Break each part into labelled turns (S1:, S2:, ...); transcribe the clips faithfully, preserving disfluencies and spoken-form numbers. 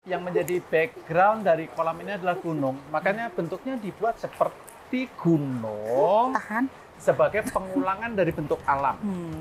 S1: Yang menjadi background dari kolam ini adalah gunung, makanya bentuknya dibuat seperti gunung.
S2: Tahan.
S1: Sebagai pengulangan dari bentuk alam.
S2: Hmm.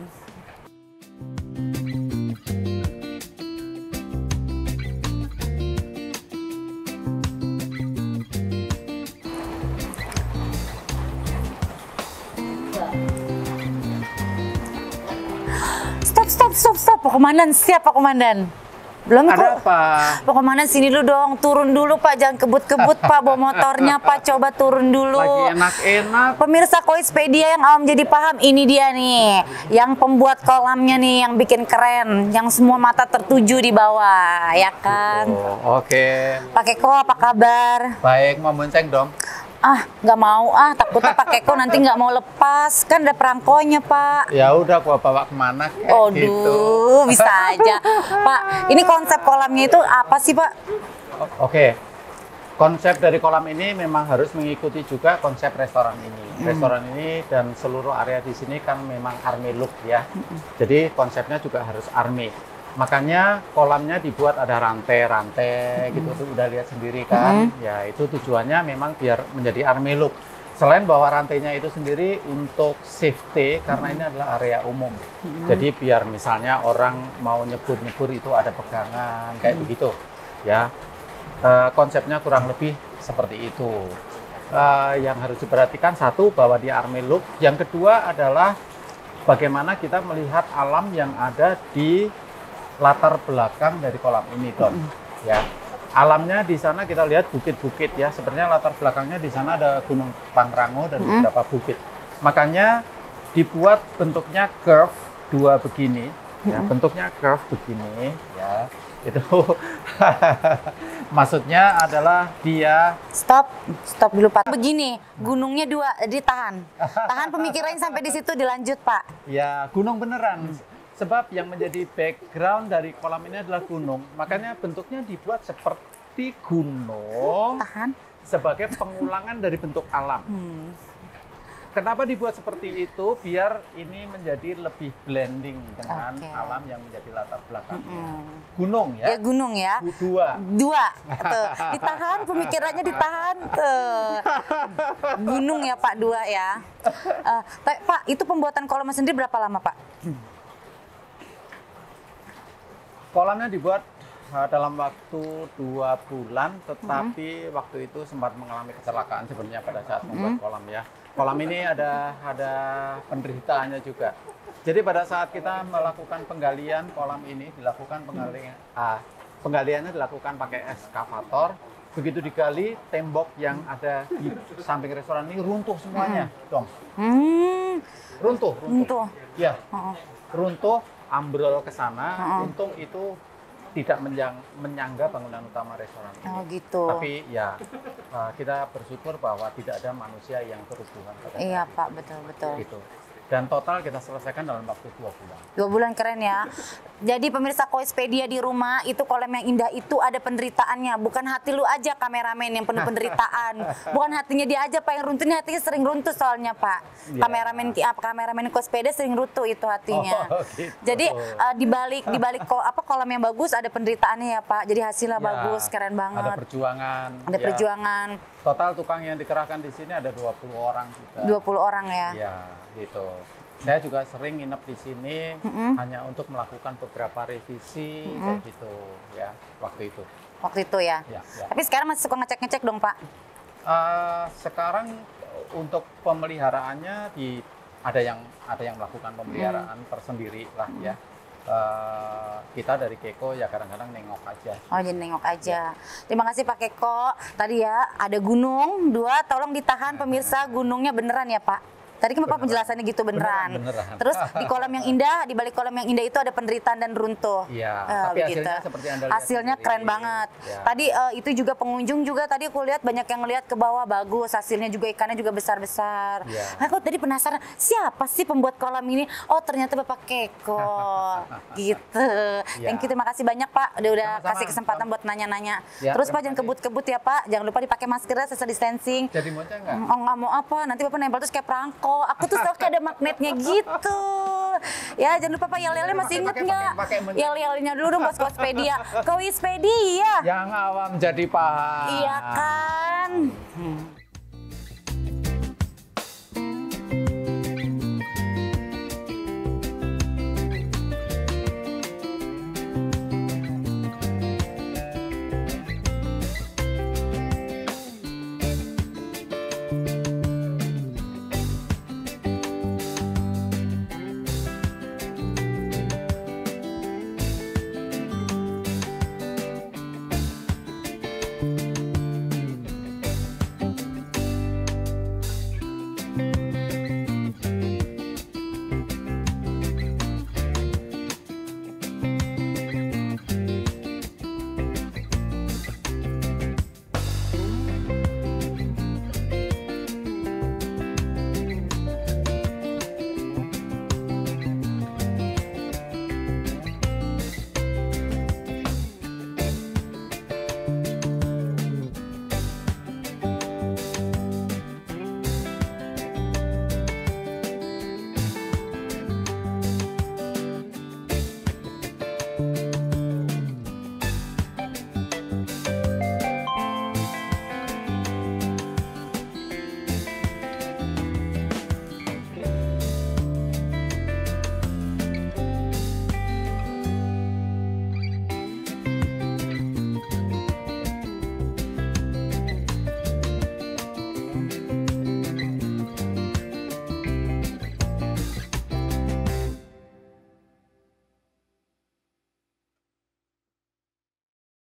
S2: Stop, stop, stop, stop, Pak Komandan. Siap, Pak Komandan. Belum
S1: Ada
S2: kok.
S1: apa?
S2: Pak Komandan sini dulu dong, turun dulu Pak, jangan kebut-kebut Pak, bawa motornya Pak, coba turun dulu.
S1: Lagi enak-enak.
S2: Pemirsa Koispedia yang awam jadi paham, ini dia nih, yang pembuat kolamnya nih, yang bikin keren, yang semua mata tertuju di bawah, ya kan?
S1: Oh, oke. Okay.
S2: Pak Keko, apa kabar?
S1: Baik, mau bonceng dong.
S2: Ah, nggak mau ah, takutnya Pak Keko nanti nggak mau lepas, kan ada perangkonya Pak.
S1: Ya udah, gua bawa kemana kayak
S2: Oh,
S1: gitu.
S2: bisa aja. Pak, ini konsep kolamnya itu apa sih Pak?
S1: Oke, okay. Konsep dari kolam ini memang harus mengikuti juga konsep restoran ini. Hmm. Restoran ini dan seluruh area di sini kan memang army look ya. Hmm. Jadi konsepnya juga harus army. Makanya kolamnya dibuat ada rantai-rantai gitu, tuh udah lihat sendiri kan. Hmm. Ya itu tujuannya memang biar menjadi army look. Selain bahwa rantainya itu sendiri untuk safety karena ini adalah area umum. Hmm. Jadi biar misalnya orang mau nyebur-nyebur itu ada pegangan kayak hmm. begitu. Ya uh, konsepnya kurang lebih seperti itu. Uh, yang harus diperhatikan satu bahwa dia army look. Yang kedua adalah bagaimana kita melihat alam yang ada di latar belakang dari kolam ini, Don. Ya, alamnya di sana kita lihat bukit-bukit ya. Sebenarnya latar belakangnya di sana ada Gunung Pangrango dan mm. beberapa bukit. Makanya dibuat bentuknya curve dua begini. Ya, mm. bentuknya curve begini. Ya, itu maksudnya adalah dia.
S2: Stop, stop dulu Pak. Begini, gunungnya dua, ditahan. Tahan pemikirannya sampai di situ dilanjut Pak.
S1: Ya, gunung beneran. Mm. Sebab yang menjadi background dari kolam ini adalah gunung, makanya bentuknya dibuat seperti gunung.
S2: Tahan.
S1: Sebagai pengulangan dari bentuk alam. Hmm. Kenapa dibuat seperti itu? Biar ini menjadi lebih blending dengan okay. alam yang menjadi latar belakangnya. Hmm. Gunung ya? Ya
S2: gunung ya.
S1: Dua.
S2: Dua. Tuh. Ditahan pemikirannya, ditahan. Tuh. Gunung ya Pak, dua ya. Uh, Pak, itu pembuatan kolamnya sendiri berapa lama Pak? Hmm.
S1: Kolamnya dibuat uh, dalam waktu dua bulan, tetapi mm-hmm. waktu itu sempat mengalami kecelakaan sebenarnya pada saat membuat mm-hmm. kolam ya. Kolam ini ada ada penderitaannya juga. Jadi pada saat kita melakukan penggalian kolam ini dilakukan penggalian, ah, penggaliannya dilakukan pakai eskavator. Begitu digali, tembok yang ada di samping restoran ini runtuh semuanya, mm-hmm. dong. Mm. Runtuh, runtuh. Runtuh. Ya, uh-uh. runtuh. Ambrol ke sana, uh-uh. untung itu tidak menyang, menyangga bangunan utama restoran ini.
S2: Oh gitu.
S1: Tapi ya uh, kita bersyukur bahwa tidak ada manusia yang kerusuhan.
S2: Iya Pak, betul-betul.
S1: Gitu. Dan total kita selesaikan dalam waktu dua bulan.
S2: Dua bulan, keren ya. Jadi pemirsa Koispedia di rumah, itu kolam yang indah itu ada penderitaannya. Bukan hati lu aja kameramen yang penuh penderitaan. Bukan hatinya dia aja Pak yang runtuh, ini hatinya sering runtuh soalnya Pak. Ya. Kameramen apa kameramen Koispedia sering runtuh itu hatinya. Oh, gitu. Jadi uh, di balik di balik ko, apa kolam yang bagus ada penderitaannya ya Pak. Jadi hasilnya ya, bagus, keren banget.
S1: Ada perjuangan.
S2: Ada ya. perjuangan.
S1: Total tukang yang dikerahkan di sini ada dua puluh orang juga.
S2: dua puluh orang ya.
S1: Iya, gitu. Saya juga sering nginep di sini mm-hmm. hanya untuk melakukan beberapa revisi mm-hmm. kayak gitu ya waktu itu.
S2: Waktu itu ya. ya, ya. Tapi sekarang masih suka ngecek-ngecek dong Pak?
S1: Uh, sekarang untuk pemeliharaannya di ada yang ada yang melakukan pemeliharaan mm. tersendiri lah mm. ya. Uh, kita dari Keko ya kadang-kadang nengok aja.
S2: Oh jadi nengok aja. Ya. Terima kasih Pak Keko. Tadi ya ada gunung dua, tolong ditahan pemirsa, gunungnya beneran ya Pak. Tadi kan Bapak penjelasannya gitu beneran. Beneran, beneran. Terus di kolam yang indah, di balik kolam yang indah itu ada penderitaan dan runtuh.
S1: Iya.
S2: Uh,
S1: tapi
S2: begitu.
S1: hasilnya seperti Anda lihat
S2: hasilnya
S1: sendiri.
S2: Keren banget.
S1: Ya.
S2: Tadi uh, itu juga pengunjung juga tadi aku lihat banyak yang lihat ke bawah, bagus. Hasilnya juga ikannya juga besar-besar. Ya. Aku tadi penasaran siapa sih pembuat kolam ini? Oh ternyata Bapak Keko. Gitu. Ya. Thank you, terima kasih banyak Pak. Udah udah Sama-sama. kasih kesempatan buat nanya-nanya. Ya, terus Pak jangan kebut-kebut ya Pak. Jangan lupa dipakai maskernya, social distancing.
S1: Jadi mau nggak?
S2: Oh nggak mau apa? Nanti Bapak nempel terus kayak perangko. kok. Aku tuh selalu kayak ada magnetnya gitu. Ya jangan lupa Pak yel-yelnya masih inget nggak? Yel-yelnya dulu dong buat Koispedia. Koispedia.
S1: Yang awam jadi paham.
S2: Iya kan. Hmm.